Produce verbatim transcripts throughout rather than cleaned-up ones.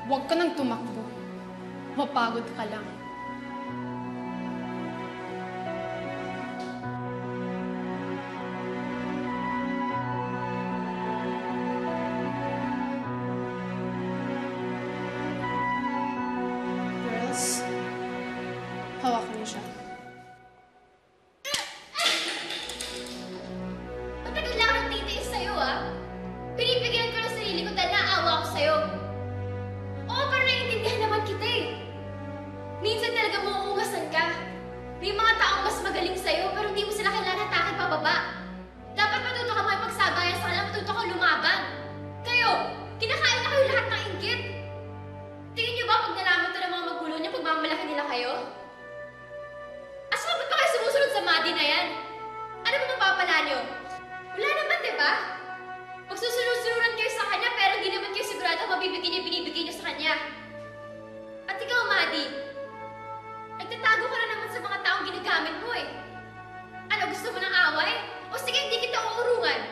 Huwag ka nang tumakbo. Mapagod ka lang. Girls, hawakan niyo siya. Matagal lang ang titiis sa'yo, ah. Pinipigilan ko ng sarili ko dahil naawa ako sa'yo. Oo, pero naiintindihan naman kita eh. Minsan talaga mauungasan ka. May mga taong mas magaling sa'yo pero hindi mo sila kailangan hatakin pababa. Dapat matuto ka makipagsabayan sa kanila, matuto ka lumaban. Kayo, kinakain na kayo lahat ng inggit. Tingin niyo ba pag nalaman to ng mga magulo niyo, pagmamalaki nila kayo? Asa ba't pa kayo sumusunod sa madi na yan? Ano ba mapapala niyo? Wala naman, di ba? Magsusunod-sunuran kayo sa kanya pero hindi naman kayo sigurado mabibigyan niya binibigyan niyo sa kanya. At ikaw, Madi, nagtatago ka na naman sa mga taong ginagamit mo eh. Ano, gusto mo ng away? O sige, hindi kita uurungan.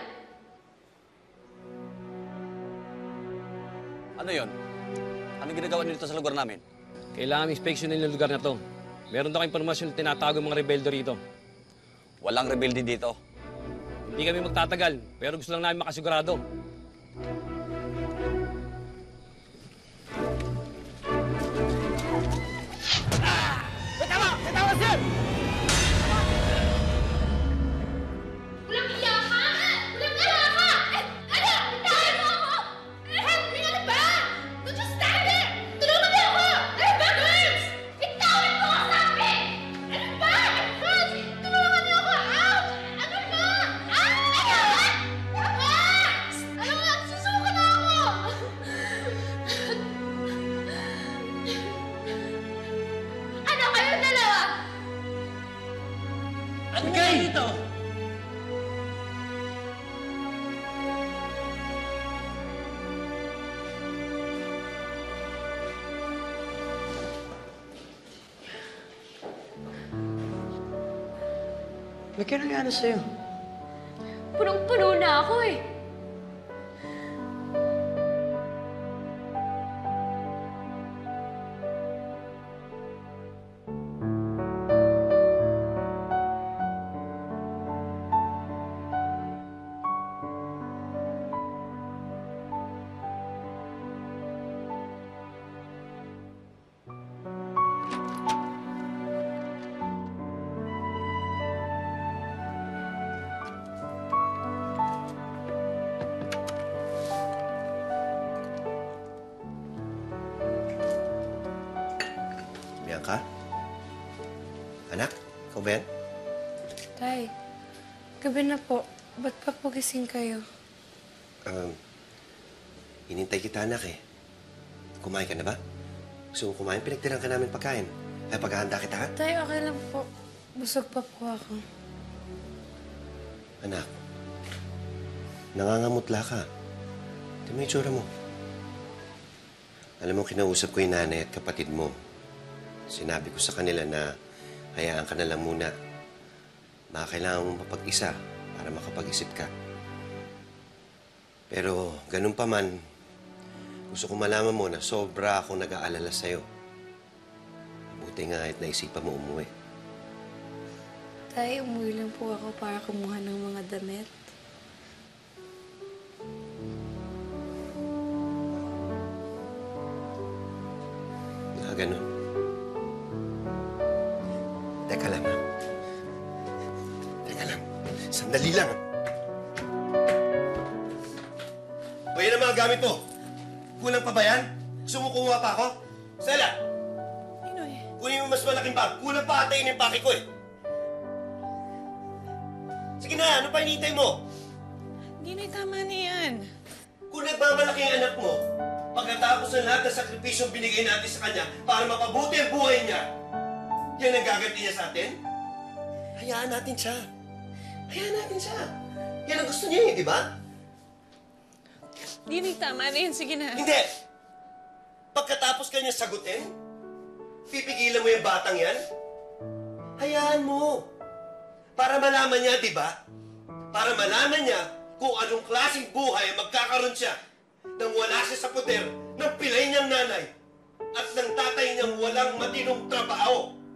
Ano yon? Ano ginagawa niyo dito sa lugar namin? Kailangan inspeksyonin yung lugar na to. Meron daw impormasyon na tinatago yung mga rebelde rito. Walang rebelde dito. Hindi kami magtatagal, pero gusto lang namin makasigurado. Walang iya ka! Walang iya ka! Eh, ano? Bitawan mo ako! Eh, help me! Ano ba? Don't just stand there! Tulungan niyo ako! Ano ba, girls? Bitawan mo ako, sabi! Ano ba? Girls, tulungan niyo ako! Ouch! Ano ba? Ah! Ano ba? Ano ba? Susuko na ako! Ano kayong dalawa? Ano kayo dito? May kinangyari sa'yo. Punong-puno na ako eh. Bianca? Anak? Ikaw ba yan? Tay, gabi na po. Ba't pa po gising kayo? Um, inintay kita, anak eh. Kumain ka na ba? Gusto mo kumain? Pinagtirang ka namin pagkain. Ay, paghahanda kita, ha? Tay, okay lang po. Busog pa po ako. Anak, nangangamutla ka. Ito mo yung itsura mo. Alam mo, kinausap ko yung nanay at kapatid mo. Sinabi ko sa kanila na hayaan ka na lang muna. Baka kailangan mong mapag-isa para makapag-isip ka. Pero ganun pa man, gusto ko malaman mo na sobra akong nag-aalala sa'yo. Mabuti nga at naisipan mo umuwi. Tay, umuwi lang po ako para kumuha ng mga damit. Na ganun. Teka lang, ha? Teka lang. Sandali lang. O, yan ang mga gamit mo. Kulang pa ba yan? Gusto mo kumuha pa ako? Stella! Pinoy. Kunin mo mas malaking bag. Kulang pa ata yun yung pake ko, eh. Sige na, ano pa hinihintay mo? Hindi na tama na yan. Kung nagmamalaki ang anak mo, pagkatapos ng lahat ng sakripisyong binigay natin sa kanya para mapabuti ang buhay niya, yan ang gaganti niya sa atin? Hayaan natin siya. Hayaan natin siya. Yan ang gusto niya, eh, di ba? Hindi na tama na yan. Sige na. Hindi! Pagkatapos kanya sagutin, pipigilan mo yung batang yan? Hayaan mo. Para malaman niya, di ba? Para malaman niya kung anong klaseng buhay magkakaroon siya nang wala siya sa poder ng pilay niyang nanay at ng tatay niyang walang matinong trabaho.